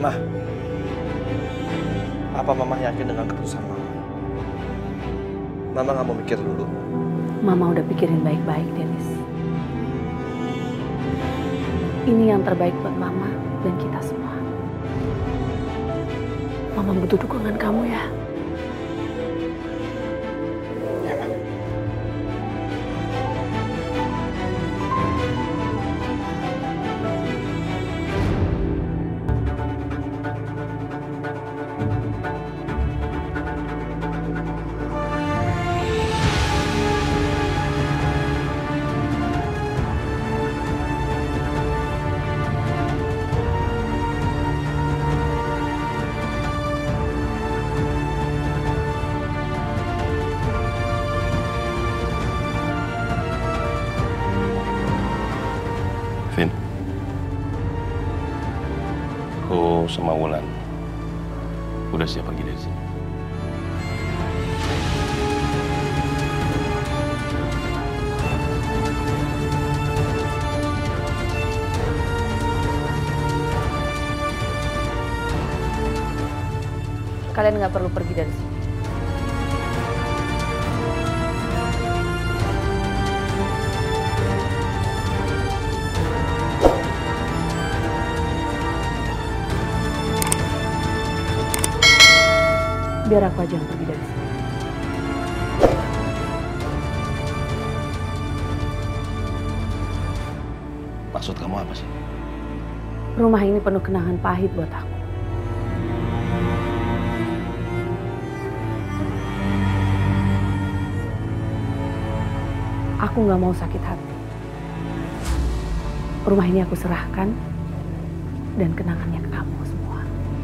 Mah, apa Mama yakin dengan keputusan Mama? Mama nggak mau mikir dulu. Mama udah pikirin baik-baik, Dennis. Ini yang terbaik buat Mama dan kita semua. Mama butuh dukungan kamu ya. Ya, Ma. Vin, aku sama Wulan udah siap pergi dari sini. Kalian nggak perlu pergi dari sini. Biar aku aja yang pergi dari sini. Maksud kamu apa sih? Rumah ini penuh kenangan pahit buat aku. Aku nggak mau sakit hati. Rumah ini aku serahkan dan kenangannya ke kamu semua.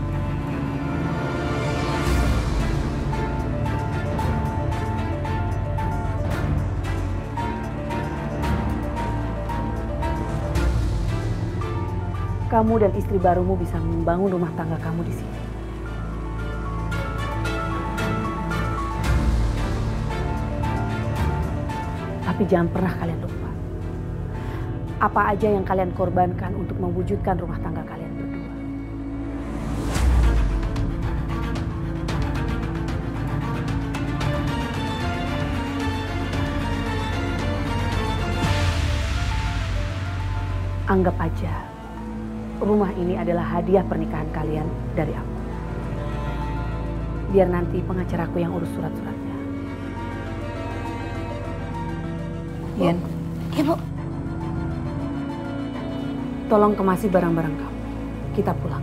Kamu dan istri barumu bisa membangun rumah tangga kamu di sini. Tapi jangan pernah kalian lupa. Apa aja yang kalian korbankan untuk mewujudkan rumah tangga kalian berdua. Anggap aja rumah ini adalah hadiah pernikahan kalian dari aku. Biar nanti pengacaraku yang urus surat-suratnya. Yen. Ya, Bu. Tolong kemasi barang-barang kamu. Kita pulang.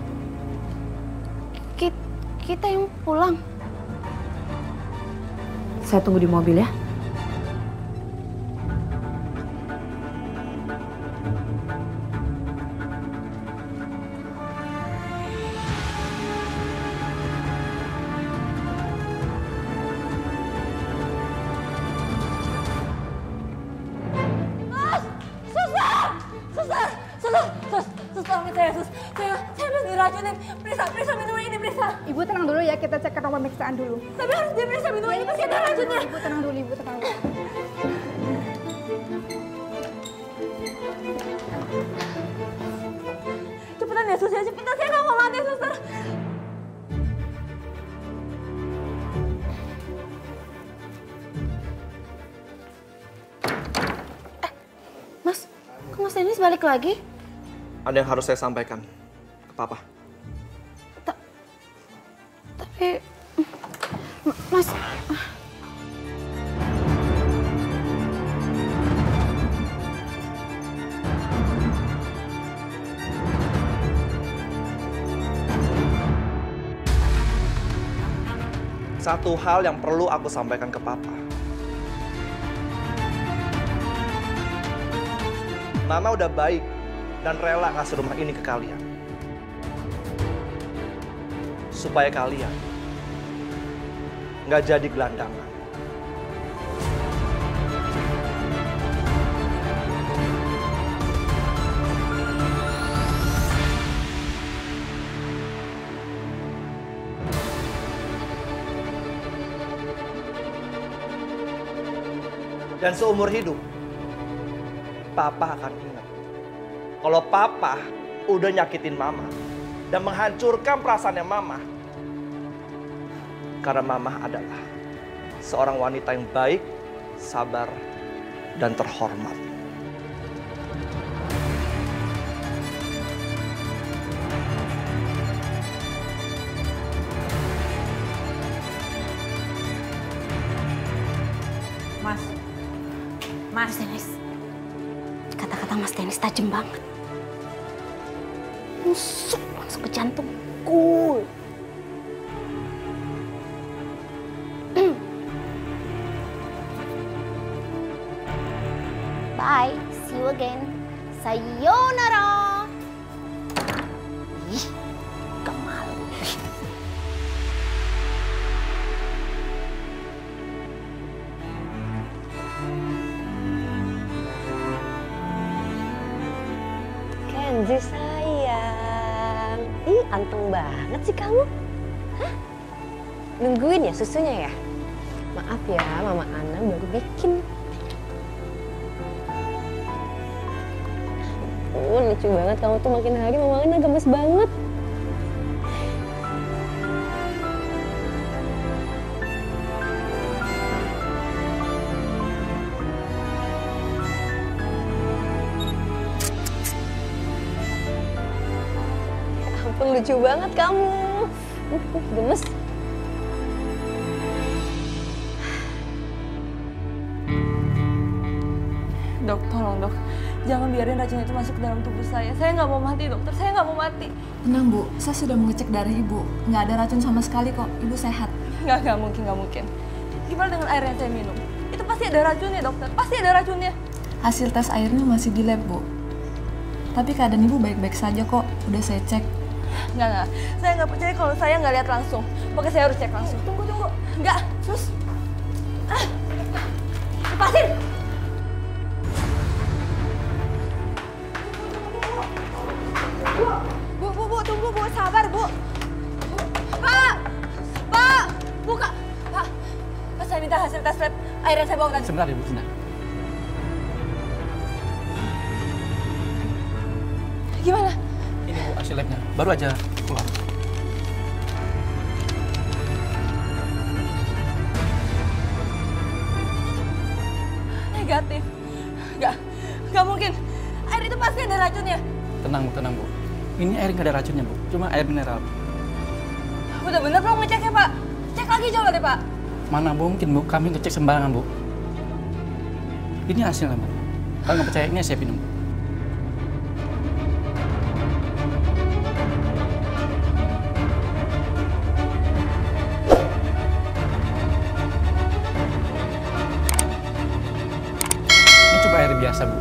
Kita yang pulang. Saya tunggu di mobil ya. Saya habis diracunin. Periksa minuman ini, periksa. Ibu tenang dulu ya, kita cek ke ruang pemeriksaan dulu. Tapi harus diperiksa minuman ini, pasti ada racunnya. Ibu tenang dulu, Ibu tenang dulu. Cepetan ya, Sus ya, cepetan. Saya nggak mau mati, Suster. Mas, kok Mas Dennis balik lagi? Ada yang harus saya sampaikan ke Papa. Tapi, Mas... Satu hal yang perlu aku sampaikan ke Papa. Mama udah baik dan rela ngasih rumah ini ke kalian. Supaya kalian nggak jadi gelandangan. Dan seumur hidup, Papa akan ingat. Kalau Papa udah nyakitin Mama, dan menghancurkan perasaannya Mama. Karena Mama adalah seorang wanita yang baik, sabar, dan terhormat. Mas Dennis. Kata-kata Mas Dennis tajam banget. Nusuk langsung ke jantungku. Bye, see you again. Sayonara. Ih, kemal. Kenzi sayang. Ih, anteng banget sih kamu. Hah? Nungguin ya susunya ya? Maaf ya, Mama Ana baru bikin. Lucu banget kamu tuh, makin hari Mama Ana gemes banget. Ya ampun, lucu banget kamu. Gemes. Dok, tolong dok. Jangan biarin racun itu masuk ke dalam tubuh saya. Saya nggak mau mati, dokter. Saya nggak mau mati. Tenang, Bu. Saya sudah mengecek darah Ibu. Nggak ada racun sama sekali kok. Ibu sehat. Nggak mungkin, nggak mungkin. Gimana dengan air yang saya minum? Itu pasti ada racunnya, dokter. Pasti ada racunnya. Hasil tes airnya masih di lab, Bu. Tapi keadaan Ibu baik-baik saja kok. Udah saya cek. Nggak. Saya nggak percaya kalau saya nggak lihat langsung. Pokoknya saya harus cek langsung. Tunggu. Nggak, sus. Lepasin! Bu, tunggu Bu, sabar Bu. Pak, buka. Pak, saya minta hasil tes lab air yang saya bawa tadi. Sebentar Ibu, sebentar. Gimana? Ini Bu hasil labnya, baru aja keluar. Negatif. Nggak mungkin. Air itu pasti ada racunnya. Tenang Bu. Ini air nggak ada racunnya Bu, cuma air mineral. Udah bener belum ngeceknya Pak? Cek lagi coba deh Pak. Mana mungkin Bu, kami ngecek sembarangan Bu. Ini hasilnya Bu. Kalau nggak percaya ini saya minum Bu. Ini coba air biasa Bu.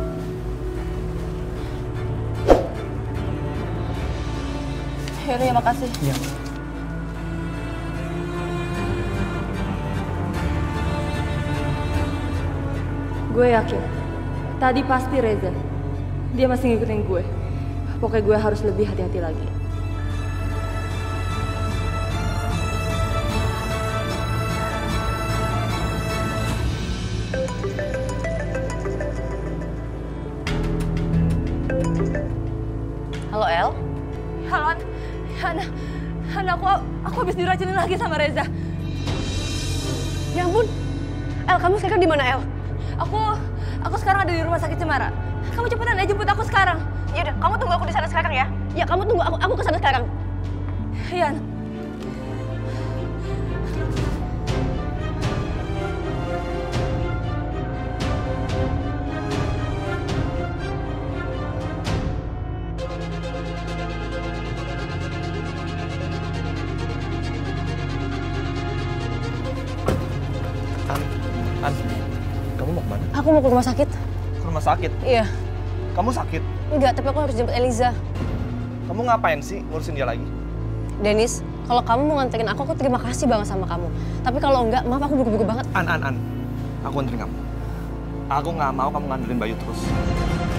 Yaudah ya, makasih. Iya. Gue yakin, tadi pasti Reza. Dia masih ngikutin gue. Pokoknya gue harus lebih hati-hati lagi. Halo El? Halo, Ana, aku habis diracunin lagi sama Reza. Ya ampun. El, kamu sekarang di mana El? Aku sekarang ada di rumah sakit Cemara. Kamu cepetan aja jemput aku sekarang. Yaudah, kamu tunggu aku di sana sekarang ya. Ya, kamu tunggu aku ke sana sekarang. Iya. An, kamu mau kemana? Aku mau ke rumah sakit. Ke rumah sakit? Iya. Kamu sakit? Enggak, tapi aku harus jemput Eliza. Kamu ngapain sih ngurusin dia lagi? Dennis, kalau kamu mau nganterin aku terima kasih banget sama kamu. Tapi kalau enggak, maaf aku buru-buru banget. An. Aku nganterin kamu. Aku nggak mau kamu nganterin Bayu terus.